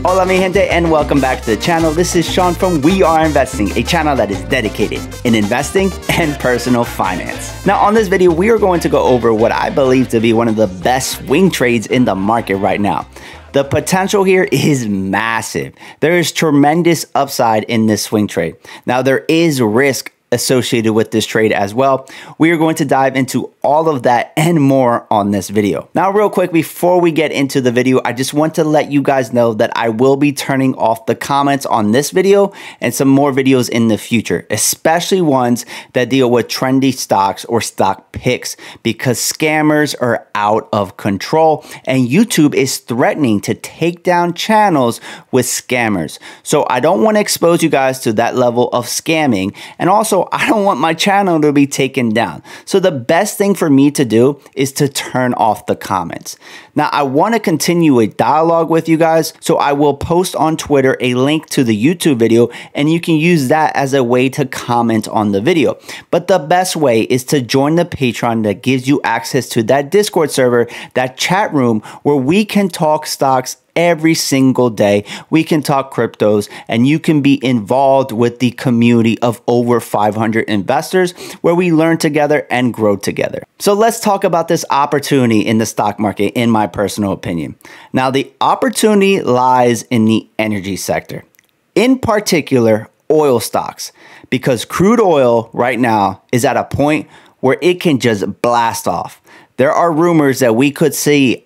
Hola mi gente and welcome back to the channel. This is Sean from We Are Investing, a channel that is dedicated in investing and personal finance. Now on this video, we are going to go over what I believe to be one of the best swing trades in the market right now. The potential here is massive. There is tremendous upside in this swing trade. Now there is risk associated with this trade as well. We are going to dive into all of that and more on this video. Now, real quick, before we get into the video, I just want to let you guys know that I will be turning off the comments on this video and some more videos in the future, especially ones that deal with trendy stocks or stock picks, because scammers are out of control and YouTube is threatening to take down channels with scammers. So I don't want to expose you guys to that level of scamming, and also I don't want my channel to be taken down. So the best thing for me to do is to turn off the comments. Now I want to continue a dialogue with you guys, so I will post on Twitter a link to the YouTube video and you can use that as a way to comment on the video. But the best way is to join the Patreon that gives you access to that Discord server, that chat room where we can talk stocks every single day. We can talk cryptos and you can be involved with the community of over 500 investors where we learn together and grow together. So let's talk about this opportunity in the stock market, in my personal opinion. Now, the opportunity lies in the energy sector, in particular oil stocks, because crude oil right now is at a point where it can just blast off. There are rumors that we could see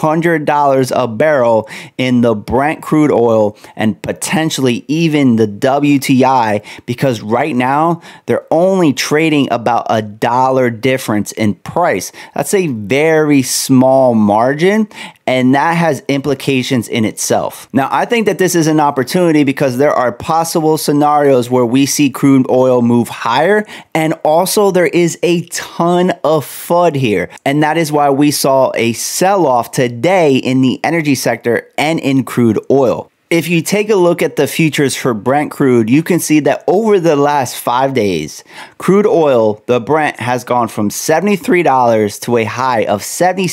$100 a barrel in the Brent crude oil and potentially even the WTI, because right now they're only trading about $1 difference in price. That's a very small margin, and that has implications in itself. Now, I think that this is an opportunity because there are possible scenarios where we see crude oil move higher, and also there is a ton of FUD here. And that is why we saw a sell-off today in the energy sector and in crude oil. If you take a look at the futures for Brent crude, you can see that over the last 5 days, crude oil, the Brent, has gone from $73 to a high of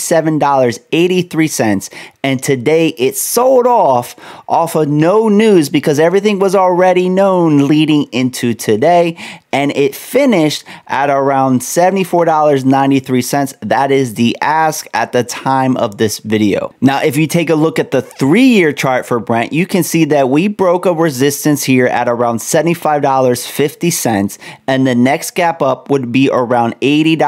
$77.83. And today it sold off of no news because everything was already known leading into today. And it finished at around $74.93. That is the ask at the time of this video. Now, if you take a look at the 3-year chart for Brent, you can see that we broke a resistance here at around $75.50. And the next gap up would be around $80,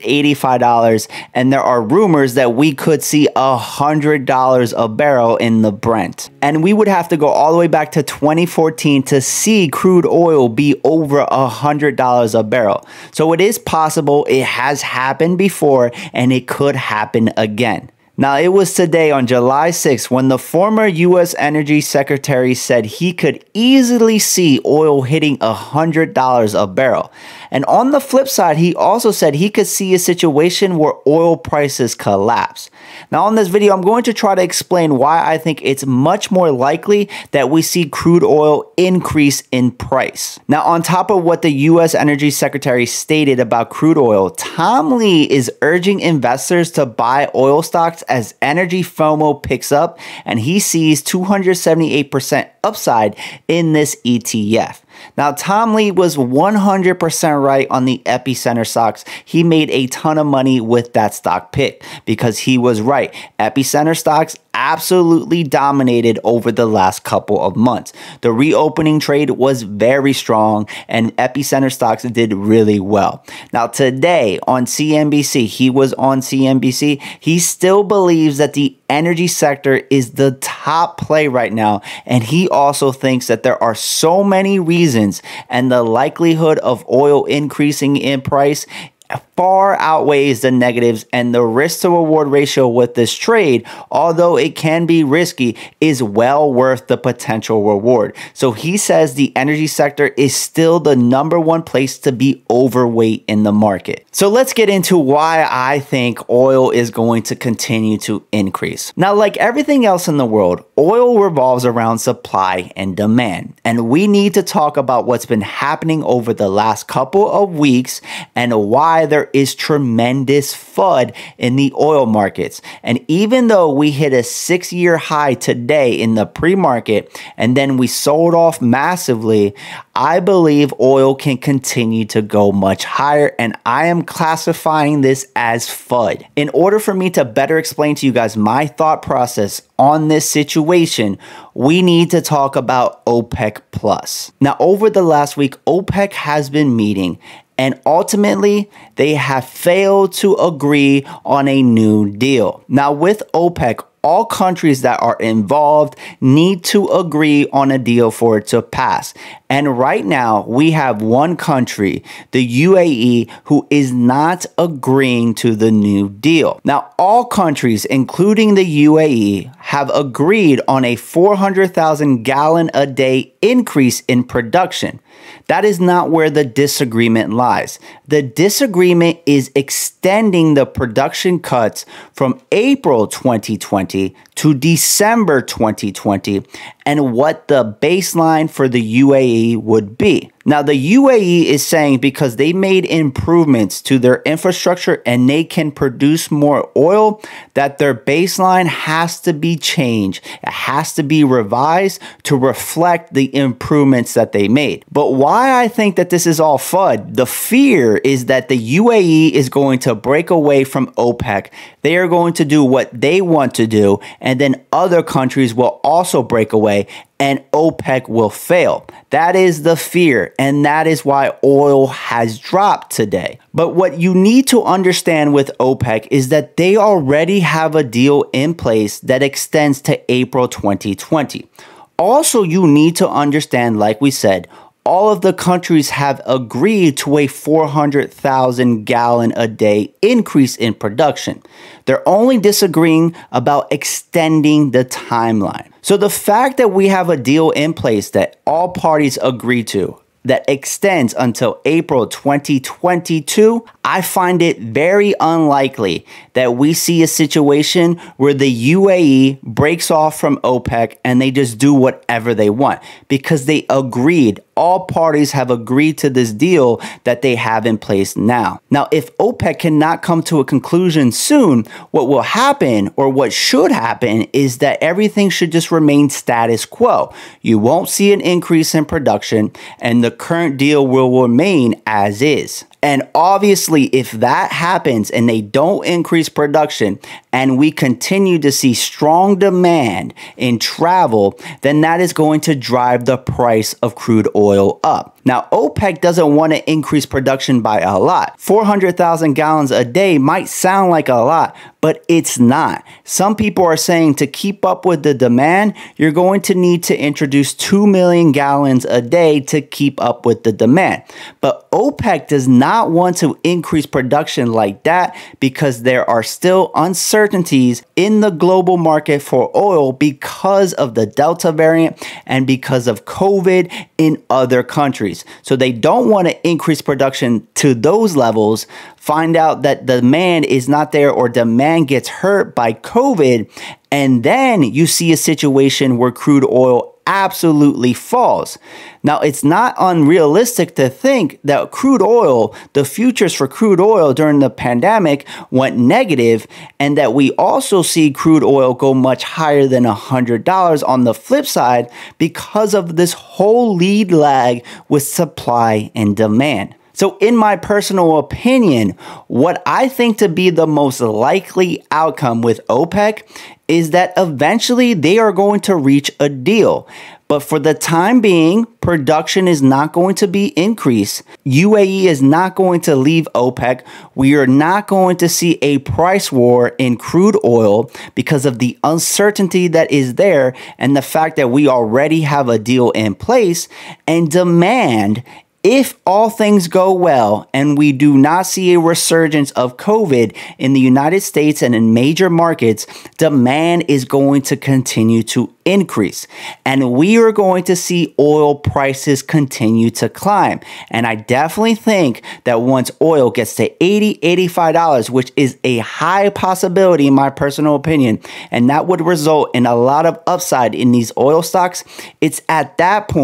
$85. And there are rumors that we could see $100 a barrel in the Brent. And we would have to go all the way back to 2014 to see crude oil be over $100 a barrel. So it is possible, it has happened before, and it could happen again. Now, it was today on July 6th when the former U.S. Energy Secretary said he could easily see oil hitting $100 a barrel. And on the flip side, he also said he could see a situation where oil prices collapse. Now, on this video, I'm going to try to explain why I think it's much more likely that we see crude oil increase in price. Now, on top of what the U.S. Energy Secretary stated about crude oil, Tom Lee is urging investors to buy oil stocks as energy FOMO picks up, and he sees 278% upside in this ETF. Now, Tom Lee was 100% right on the epicenter stocks. He made a ton of money with that stock pick because he was right. Epicenter stocks absolutely dominated over the last couple of months. The reopening trade was very strong and epicenter stocks did really well. Now today on CNBC, he was on CNBC, he still believes that the energy sector is the top play right now, and he also thinks that there are so many reasons and the likelihood of oil increasing in price far outweighs the negatives, and the risk to reward ratio with this trade, although it can be risky, is well worth the potential reward. So he says the energy sector is still the #1 place to be overweight in the market. So let's get into why I think oil is going to continue to increase. Now, like everything else in the world, oil revolves around supply and demand, and we need to talk about what's been happening over the last couple of weeks and why there there is tremendous FUD in the oil markets. And even though we hit a 6-year high today in the pre-market and then we sold off massively, I believe oil can continue to go much higher, and I am classifying this as FUD. In order for me to better explain to you guys my thought process on this situation, we need to talk about OPEC Plus. Now, over the last week, OPEC has been meeting, and ultimately, they have failed to agree on a new deal. Now, with OPEC, all countries that are involved need to agree on a deal for it to pass. And right now, we have one country, the UAE, who is not agreeing to the new deal. Now, all countries, including the UAE, have agreed on a 400,000 gallon a day increase in production. That is not where the disagreement lies. The disagreement is extending the production cuts from April 2020 to December 2020 and what the baseline for the UAE would be. Now, the UAE is saying because they made improvements to their infrastructure and they can produce more oil, that their baseline has to be changed. It has to be revised to reflect the improvements that they made. But why I think that this is all FUD, the fear is that the UAE is going to break away from OPEC. They are going to do what they want to do, and then other countries will also break away and OPEC will fail. That is the fear, and that is why oil has dropped today. But what you need to understand with OPEC is that they already have a deal in place that extends to April 2020. Also, you need to understand, like we said, all of the countries have agreed to a 400,000 gallon a day increase in production. They're only disagreeing about extending the timeline. So the fact that we have a deal in place that all parties agree to, that extends until April 2022, I find it very unlikely that we see a situation where the UAE breaks off from OPEC and they just do whatever they want, because they agreed. All parties have agreed to this deal that they have in place now. Now, if OPEC cannot come to a conclusion soon, what will happen, or what should happen, is that everything should just remain status quo. You won't see an increase in production, and the current deal will remain as is. And obviously, if that happens and they don't increase production and we continue to see strong demand in travel, then that is going to drive the price of crude oil up. Now, OPEC doesn't want to increase production by a lot. 400,000 gallons a day might sound like a lot, but it's not. Some people are saying to keep up with the demand, you're going to need to introduce 2 million gallons a day to keep up with the demand. But OPEC does not want to increase production like that because there are still uncertainties in the global market for oil because of the Delta variant and because of COVID in other countries. So they don't want to increase production to those levels, find out that demand is not there or demand gets hurt by COVID, and then you see a situation where crude oil absolutely falls. Now, it's not unrealistic to think that crude oil, the futures for crude oil during the pandemic went negative, and that we also see crude oil go much higher than $100 on the flip side because of this whole lead lag with supply and demand. So in my personal opinion, what I think to be the most likely outcome with OPEC is that eventually they are going to reach a deal. But for the time being, production is not going to be increased. UAE is not going to leave OPEC. We are not going to see a price war in crude oil because of the uncertainty that is there and the fact that we already have a deal in place, and demand, if all things go well and we do not see a resurgence of COVID in the United States and in major markets, demand is going to continue to increase. And we are going to see oil prices continue to climb. And I definitely think that once oil gets to $80, $85, which is a high possibility in my personal opinion, and that would result in a lot of upside in these oil stocks, it's at that point,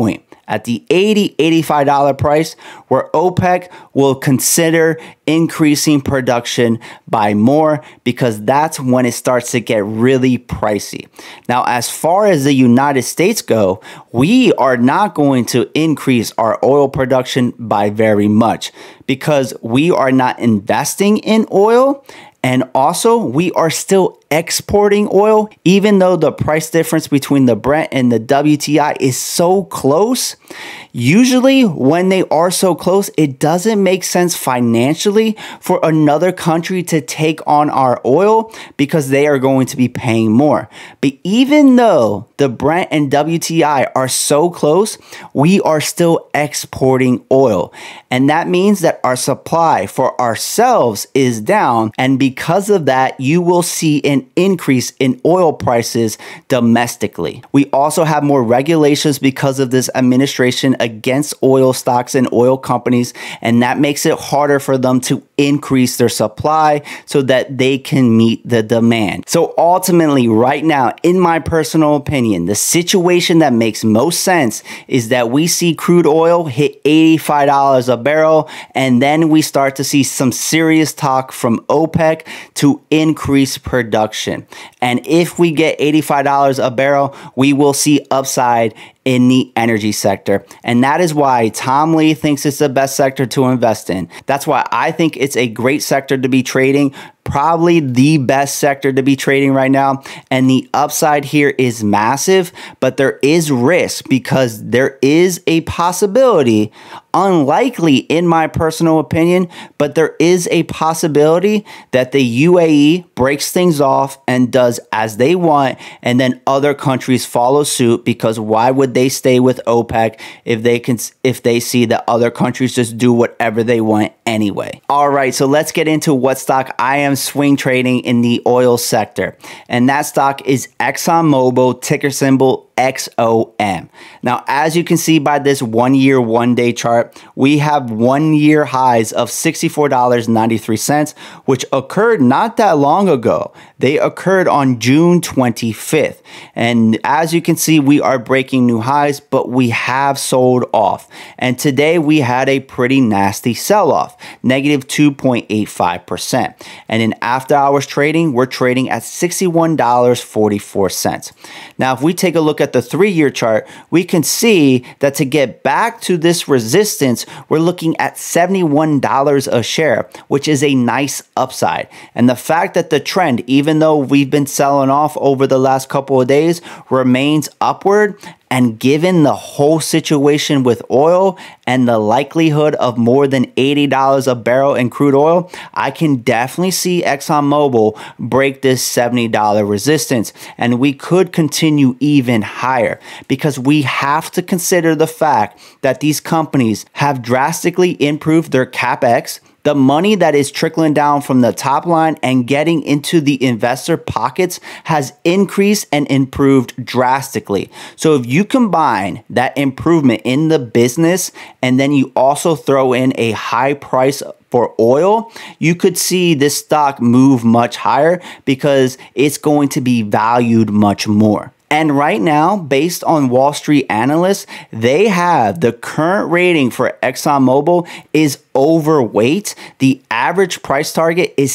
at the $80-$85 price, where OPEC will consider increasing production by more, because that's when it starts to get really pricey. Now, as far as the United States go, we are not going to increase our oil production by very much, because we are not investing in oil. And also, we are still exporting oil, even though the price difference between the Brent and the WTI is so close. Usually, when they are so close, it doesn't make sense financially for another country to take on our oil, because they are going to be paying more. But even though the Brent and WTI are so close, we are still exporting oil. And that means that our supply for ourselves is down. And because of that, you will see an increase in oil prices domestically. We also have more regulations because of this administration against oil stocks and oil companies, and that makes it harder for them to increase their supply so that they can meet the demand. So ultimately, right now, in my personal opinion, the situation that makes most sense is that we see crude oil hit $85 a barrel, and then we start to see some serious talk from OPEC to increase production. And if we get $85 a barrel, we will see upside in the energy sector. And that is why Tom Lee thinks it's the best sector to invest in. That's why I think it's a great sector to be trading, probably the best sector to be trading right now. And the upside here is massive, but there is risk, because there is a possibility, unlikely in my personal opinion, but there is a possibility that the UAE breaks things off and does as they want, and then other countries follow suit, because why would they stay with OPEC if they see that other countries just do whatever they want anyway? All right, so let's get into what stock I am swing trading in the oil sector. And that stock is ExxonMobil, ticker symbol XOM. Now, as you can see by this 1 year, 1 day chart, we have 1 year highs of $64.93, which occurred not that long ago. They occurred on June 25th. And as you can see, we are breaking new highs, but we have sold off. And today we had a pretty nasty sell-off, negative 2.85%. And in after hours trading, we're trading at $61.44. Now, if we take a look at the 3-year chart, we can see that to get back to this resistance, we're looking at $71 a share, which is a nice upside. And the fact that the trend, even though we've been selling off over the last couple of days, remains upward. And given the whole situation with oil and the likelihood of more than $80 a barrel in crude oil, I can definitely see ExxonMobil break this $70 resistance. And we could continue even higher, because we have to consider the fact that these companies have drastically improved their CapEx. The money that is trickling down from the top line and getting into the investor pockets has increased and improved drastically. So if you combine that improvement in the business and then you also throw in a high price for oil, you could see this stock move much higher, because it's going to be valued much more. And right now, based on Wall Street analysts, they have the current rating for ExxonMobil is overweight. The average price target is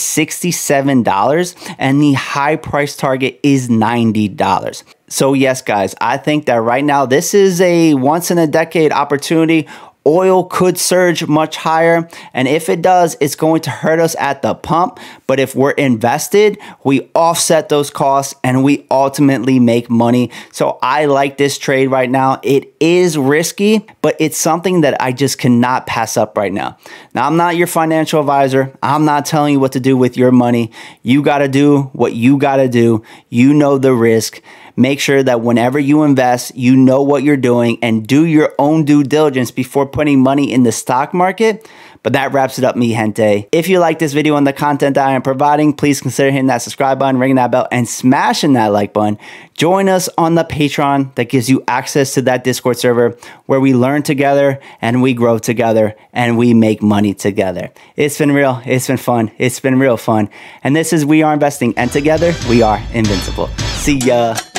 $67 and the high price target is $90. So yes, guys, I think that right now this is a once in a decade opportunity. Oil could surge much higher, and if it does, it's going to hurt us at the pump. But if we're invested, we offset those costs and we ultimately make money. So I like this trade right now. It is risky, but it's something that I just cannot pass up right now. Now, I'm not your financial advisor. I'm not telling you what to do with your money. You got to do what you got to do. You know the risk. Make sure that whenever you invest, you know what you're doing and do your own due diligence before putting money in the stock market. But that wraps it up, mi gente. If you like this video and the content that I am providing, please consider hitting that subscribe button, ringing that bell, and smashing that like button. Join us on the Patreon that gives you access to that Discord server where we learn together and we grow together and we make money together. It's been real. It's been fun. It's been real fun. And this is We Are Investing, and together we are invincible. See ya.